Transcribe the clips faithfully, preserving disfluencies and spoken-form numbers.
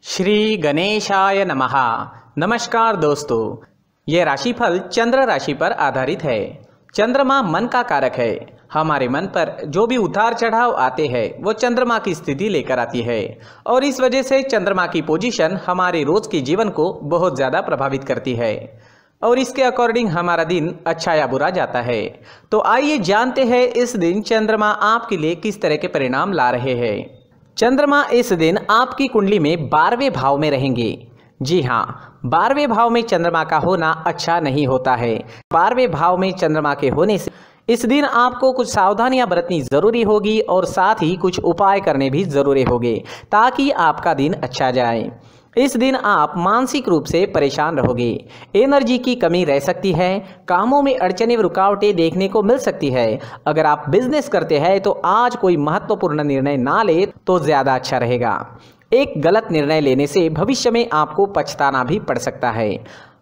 श्री गणेशाय नमः। नमस्कार दोस्तों, ये राशिफल चंद्र राशि पर आधारित है। चंद्रमा मन का कारक है। हमारे मन पर जो भी उतार चढ़ाव आते हैं वो चंद्रमा की स्थिति लेकर आती है और इस वजह से चंद्रमा की पोजीशन हमारे रोज के जीवन को बहुत ज़्यादा प्रभावित करती है और इसके अकॉर्डिंग हमारा दिन अच्छा या बुरा जाता है। तो आइए जानते हैं इस दिन चंद्रमा आपके लिए किस तरह के परिणाम ला रहे हैं। चंद्रमा इस दिन आपकी कुंडली में बारहवें भाव में रहेंगे। जी हाँ, बारहवें भाव में चंद्रमा का होना अच्छा नहीं होता है। बारहवें भाव में चंद्रमा के होने से इस दिन आपको कुछ सावधानियां बरतनी जरूरी होगी और साथ ही कुछ उपाय करने भी जरूरी होंगे ताकि आपका दिन अच्छा जाए। इस दिन आप मानसिक रूप से परेशान रहोगे, एनर्जी की कमी रह सकती है, कामों में अड़चनें व रुकावटें देखने को मिल सकती है। अगर आप बिजनेस करते हैं तो आज कोई महत्वपूर्ण निर्णय ना ले तो ज़्यादा अच्छा रहेगा। एक गलत निर्णय लेने से भविष्य में आपको पछताना भी पड़ सकता है।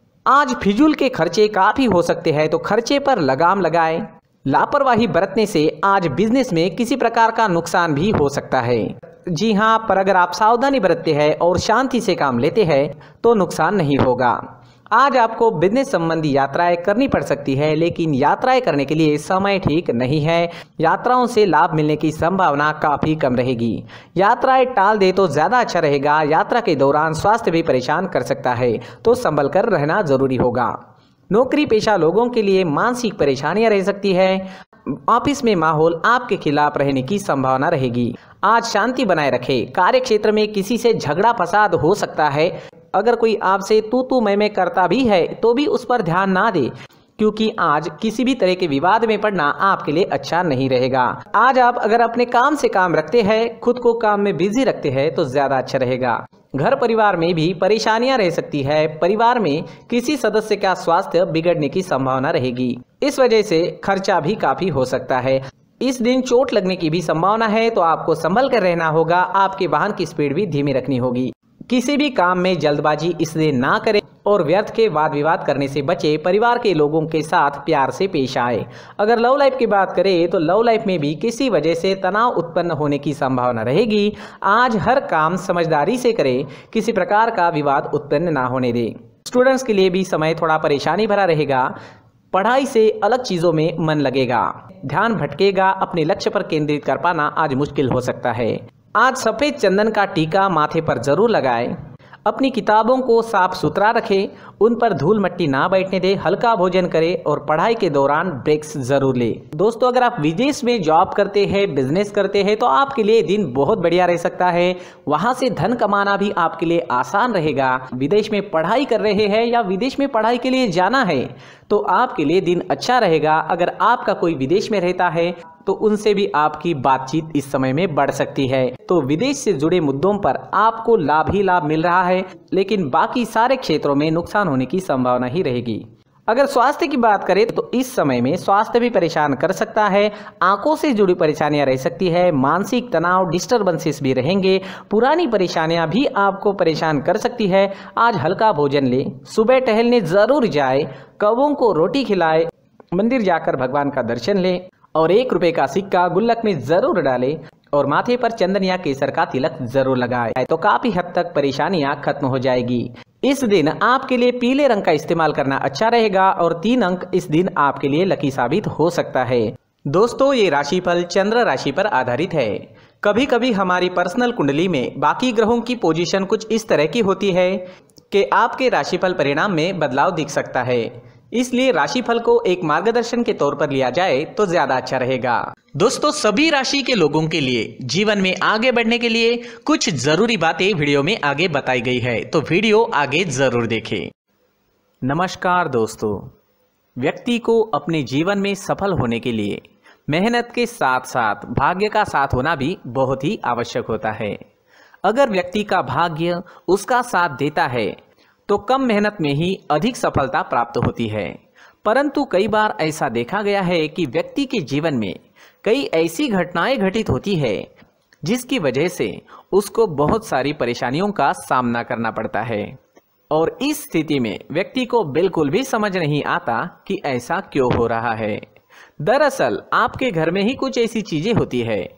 आज फिजूल के खर्चे काफ़ी हो सकते हैं, तो खर्चे पर लगाम लगाएं। लापरवाही बरतने से आज बिजनेस में किसी प्रकार का नुकसान भी हो सकता है। जी हाँ, पर अगर आप सावधानी बरतते हैं और शांति से काम लेते हैं तो नुकसान नहीं होगा। आज आपको बिजनेस संबंधी यात्राएं करनी पड़ सकती है, लेकिन यात्राएं करने के लिए समय ठीक नहीं है। यात्राओं से लाभ मिलने की संभावना काफ़ी कम रहेगी। यात्राएं टाल दे तो ज़्यादा अच्छा रहेगा। यात्रा के दौरान स्वास्थ्य भी परेशान कर सकता है, तो संभल कर रहना जरूरी होगा। नौकरी पेशा लोगों के लिए मानसिक परेशानियां रह सकती है। ऑफिस में माहौल आपके खिलाफ रहने की संभावना रहेगी। आज शांति बनाए रखें। कार्य क्षेत्र में किसी से झगड़ा फसाद हो सकता है। अगर कोई आपसे तू तू मैं मैं करता भी है तो भी उस पर ध्यान ना दे, क्योंकि आज किसी भी तरह के विवाद में पड़ना आपके लिए अच्छा नहीं रहेगा। आज आप अगर अपने काम से काम रखते हैं, खुद को काम में बिजी रखते हैं तो ज्यादा अच्छा रहेगा। घर परिवार में भी परेशानियां रह सकती है। परिवार में किसी सदस्य का स्वास्थ्य बिगड़ने की संभावना रहेगी। इस वजह से खर्चा भी काफी हो सकता है। इस दिन चोट लगने की भी संभावना है, तो आपको संभल कर रहना होगा। आपके वाहन की स्पीड भी धीमी रखनी होगी। किसी भी काम में जल्दबाजी इस दिन ना करें और व्यर्थ के वाद विवाद करने से बचे। परिवार के लोगों के साथ प्यार से पेश आए। अगर लव लाइफ की बात करें तो लव लाइफ में भी किसी वजह से तनाव उत्पन्न होने की संभावना रहेगी। आज हर काम समझदारी से करें, किसी प्रकार का विवाद उत्पन्न ना होने दें। स्टूडेंट्स के लिए भी समय थोड़ा परेशानी भरा रहेगा। पढ़ाई से अलग चीज़ों में मन लगेगा, ध्यान भटकेगा। अपने लक्ष्य पर केंद्रित कर पाना आज मुश्किल हो सकता है। आज सफ़ेद चंदन का टीका माथे पर जरूर लगाएं। अपनी किताबों को साफ सुथरा रखें, उन पर धूल मिट्टी ना बैठने दें। हल्का भोजन करें और पढ़ाई के दौरान ब्रेक्स जरूर लें। दोस्तों, अगर आप विदेश में जॉब करते हैं, बिजनेस करते हैं तो आपके लिए दिन बहुत बढ़िया रह सकता है। वहां से धन कमाना भी आपके लिए आसान रहेगा। विदेश में पढ़ाई कर रहे हैं या विदेश में पढ़ाई के लिए जाना है तो आपके लिए दिन अच्छा रहेगा। अगर आपका कोई विदेश में रहता है तो उनसे भी आपकी बातचीत इस समय में बढ़ सकती है। तो विदेश से जुड़े मुद्दों पर आपको लाभ ही लाभ मिल रहा है, लेकिन बाकी सारे क्षेत्रों में नुकसान होने की संभावना ही रहेगी। अगर स्वास्थ्य की बात करें तो इस समय में स्वास्थ्य भी परेशान कर सकता है। आंखों से जुड़ी परेशानियां रह सकती है। मानसिक तनाव, डिस्टर्बेंसेस भी रहेंगे। पुरानी परेशानियां भी आपको परेशान कर सकती है। आज हल्का भोजन ले, सुबह टहलने जरूर जाए, कौवों को रोटी खिलाए, मंदिर जाकर भगवान का दर्शन लें और एक रुपए का सिक्का गुल्लक में जरूर डालें और माथे पर चंदन या केसर का तिलक जरूर लगाए, तो काफी हद तक परेशानियां खत्म हो जाएगी। इस दिन आपके लिए पीले रंग का इस्तेमाल करना अच्छा रहेगा और तीन अंक इस दिन आपके लिए लकी साबित हो सकता है। दोस्तों, ये राशिफल चंद्र राशि पर आधारित है। कभी कभी हमारी पर्सनल कुंडली में बाकी ग्रहों की पोजीशन कुछ इस तरह की होती है कि आपके राशिफल परिणाम में बदलाव दिख सकता है। इसलिए राशिफल को एक मार्गदर्शन के तौर पर लिया जाए तो ज्यादा अच्छा रहेगा। दोस्तों, सभी राशि के लोगों के लिए जीवन में आगे बढ़ने के लिए कुछ जरूरी बातें वीडियो में आगे बताई गई है, तो वीडियो आगे जरूर देखें। नमस्कार दोस्तों, व्यक्ति को अपने जीवन में सफल होने के लिए मेहनत के साथ साथ भाग्य का साथ होना भी बहुत ही आवश्यक होता है। अगर व्यक्ति का भाग्य उसका साथ देता है तो कम मेहनत में ही अधिक सफलता प्राप्त होती है। परंतु कई बार ऐसा देखा गया है कि व्यक्ति के जीवन में कई ऐसी घटनाएं घटित होती है जिसकी वजह से उसको बहुत सारी परेशानियों का सामना करना पड़ता है और इस स्थिति में व्यक्ति को बिल्कुल भी समझ नहीं आता कि ऐसा क्यों हो रहा है। दरअसल आपके घर में ही कुछ ऐसी चीजें होती है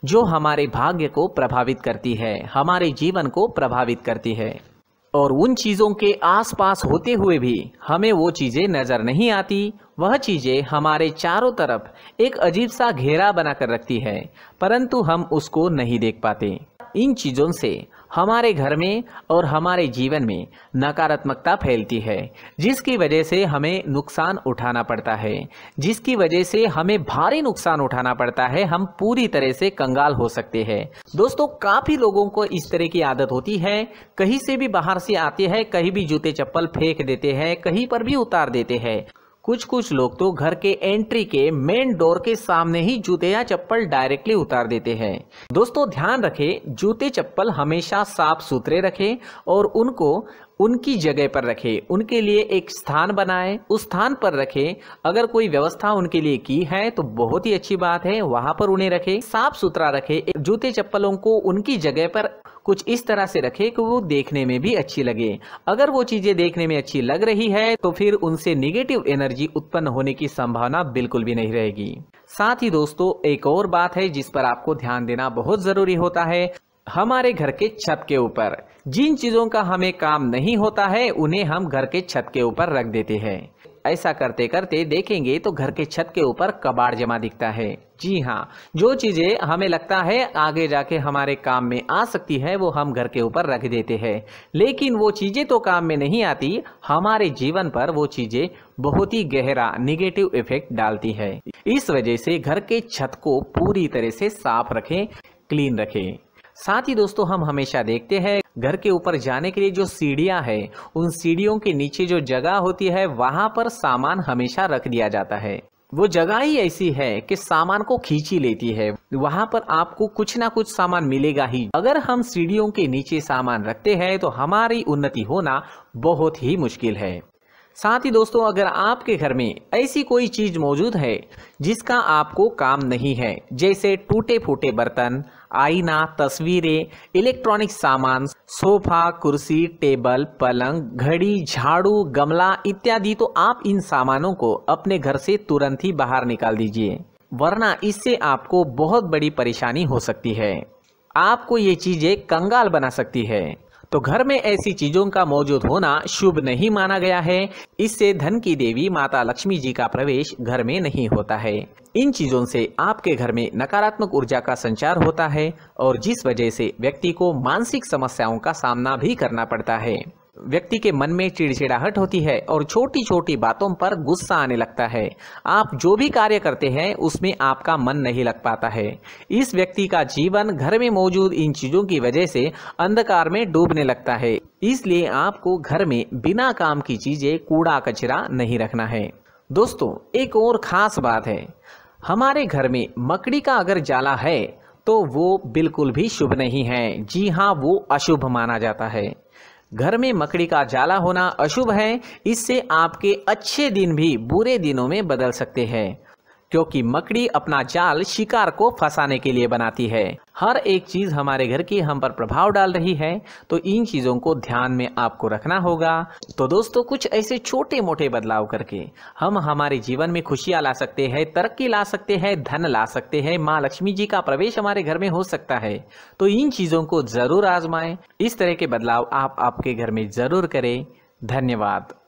जो हमारे भाग्य को प्रभावित करती है, हमारे जीवन को प्रभावित करती है। और उन चीज़ों के आसपास होते हुए भी हमें वो चीज़ें नज़र नहीं आती। वह चीज़ें हमारे चारों तरफ एक अजीब सा घेरा बनाकर रखती है, परंतु हम उसको नहीं देख पाते। इन चीज़ों से हमारे घर में और हमारे जीवन में नकारात्मकता फैलती है, जिसकी वजह से हमें नुकसान उठाना पड़ता है, जिसकी वजह से हमें भारी नुकसान उठाना पड़ता है। हम पूरी तरह से कंगाल हो सकते हैं। दोस्तों, काफ़ी लोगों को इस तरह की आदत होती है, कहीं से भी बाहर से आते हैं, कहीं भी जूते चप्पल फेंक देते हैं, कहीं पर भी उतार देते हैं। कुछ कुछ लोग तो घर के एंट्री के मेन डोर के सामने ही जूते या चप्पल डायरेक्टली उतार देते हैं। दोस्तों, ध्यान रखें, जूते चप्पल हमेशा साफ सुथरे रखें और उनको उनकी जगह पर रखें। उनके लिए एक स्थान बनाएं, उस स्थान पर रखें। अगर कोई व्यवस्था उनके लिए की है तो बहुत ही अच्छी बात है, वहां पर उन्हें रखें, साफ सुथरा रखें। जूते चप्पलों को उनकी जगह पर कुछ इस तरह से रखें कि वो देखने में भी अच्छी लगे। अगर वो चीजें देखने में अच्छी लग रही है तो फिर उनसे निगेटिव एनर्जी उत्पन्न होने की संभावना बिल्कुल भी नहीं रहेगी। साथ ही दोस्तों, एक और बात है जिस पर आपको ध्यान देना बहुत जरूरी होता है। हमारे घर के छत के ऊपर जिन चीजों का हमें काम नहीं होता है, उन्हें हम घर के छत के ऊपर रख देते हैं। ऐसा करते करते देखेंगे तो घर के छत के ऊपर कबाड़ जमा दिखता है। जी हाँ, जो चीजें हमें लगता है आगे जाके हमारे काम में आ सकती है, वो हम घर के ऊपर रख देते हैं, लेकिन वो चीजें तो काम में नहीं आती। हमारे जीवन पर वो चीजें बहुत ही गहरा निगेटिव इफेक्ट डालती है। इस वजह से घर के छत को पूरी तरह से साफ रखें, क्लीन रखें। साथ ही दोस्तों, हम हमेशा देखते हैं घर के ऊपर जाने के लिए जो सीढ़ियां हैं, उन सीढ़ियों के नीचे जो जगह होती है वहां पर सामान हमेशा रख दिया जाता है। वो जगह ही ऐसी है कि सामान को खींची लेती है, वहां पर आपको कुछ ना कुछ सामान मिलेगा ही। अगर हम सीढ़ियों के नीचे सामान रखते हैं तो हमारी उन्नति होना बहुत ही मुश्किल है। साथ ही दोस्तों, अगर आपके घर में ऐसी कोई चीज मौजूद है जिसका आपको काम नहीं है, जैसे टूटे फूटे बर्तन, आईना, तस्वीरें, इलेक्ट्रॉनिक सामान, सोफा, कुर्सी, टेबल, पलंग, घड़ी, झाड़ू, गमला इत्यादि, तो आप इन सामानों को अपने घर से तुरंत ही बाहर निकाल दीजिए, वरना इससे आपको बहुत बड़ी परेशानी हो सकती है। आपको ये चीजें कंगाल बना सकती है। तो घर में ऐसी चीजों का मौजूद होना शुभ नहीं माना गया है। इससे धन की देवी माता लक्ष्मी जी का प्रवेश घर में नहीं होता है। इन चीजों से आपके घर में नकारात्मक ऊर्जा का संचार होता है और जिस वजह से व्यक्ति को मानसिक समस्याओं का सामना भी करना पड़ता है। व्यक्ति के मन में चिड़चिड़ाहट होती है और छोटी छोटी बातों पर गुस्सा आने लगता है। आप जो भी कार्य करते हैं उसमें आपका मन नहीं लग पाता है। इस व्यक्ति का जीवन घर में मौजूद इन चीजों की वजह से अंधकार में डूबने लगता है। इसलिए आपको घर में बिना काम की चीजें, कूड़ा कचरा नहीं रखना है। दोस्तों, एक और खास बात है, हमारे घर में मकड़ी का अगर जाला है तो वो बिल्कुल भी शुभ नहीं है। जी हाँ, वो अशुभ माना जाता है। घर में मकड़ी का जाला होना अशुभ है। इससे आपके अच्छे दिन भी बुरे दिनों में बदल सकते हैं, क्योंकि मकड़ी अपना जाल शिकार को फंसाने के लिए बनाती है। हर एक चीज हमारे घर की हम पर प्रभाव डाल रही है, तो इन चीजों को ध्यान में आपको रखना होगा। तो दोस्तों, कुछ ऐसे छोटे मोटे बदलाव करके हम हमारे जीवन में खुशियां ला सकते हैं, तरक्की ला सकते हैं, धन ला सकते हैं, माँ लक्ष्मी जी का प्रवेश हमारे घर में हो सकता है। तो इन चीजों को जरूर आजमाएं। इस तरह के बदलाव आप आपके घर में जरूर करें। धन्यवाद।